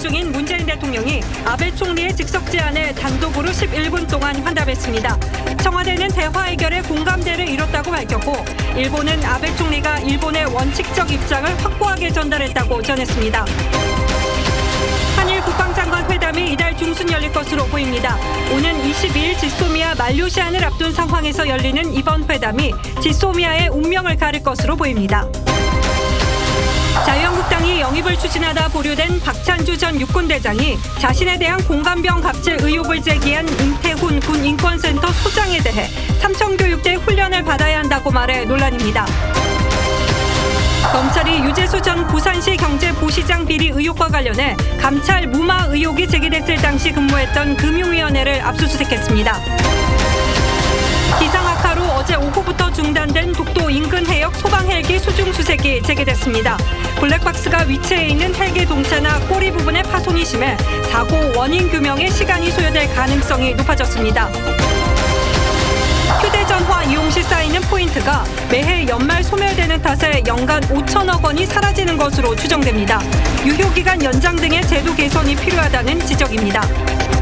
중인 문재인 대통령이 아베 총리의 즉석 제안에 단독으로 11분 동안 환답했습니다. 청와대는 대화 해결에 공감대를 이뤘다고 밝혔고 일본은 아베 총리가 일본의 원칙적 입장을 확고하게 전달했다고 전했습니다. 한일 국방장관 회담이 이달 중순 열릴 것으로 보입니다. 오는 22일 지소미아 말료시안을 앞둔 상황에서 열리는 이번 회담이 지소미아의 운명을 가릴 것으로 보입니다. 자유한국당이 영입을 추진하다 보류된 박찬주 전 육군대장이 자신에 대한 공감병 갑질 의혹을 제기한 임태훈 군 인권센터 소장에 대해 삼청교육대 훈련을 받아야 한다고 말해 논란입니다. 검찰이 유재수 전 부산시 경제부시장 비리 의혹과 관련해 감찰 무마 의혹이 제기됐을 당시 근무했던 금융위원회를 압수수색했습니다. 기상 악화로 어제 오후부터 중단된 독도 인근 해역 소방 헬기 수중 수색이 재개됐습니다. 블랙박스가 위치해 있는 헬기 동체나 꼬리 부분에 파손이 심해 사고 원인 규명에 시간이 소요될 가능성이 높아졌습니다. 휴대전화 이용 시 쌓이는 포인트가 매해 연말 소멸되는 탓에 연간 5천억 원이 사라지는 것으로 추정됩니다. 유효기간 연장 등의 제도 개선이 필요하다는 지적입니다.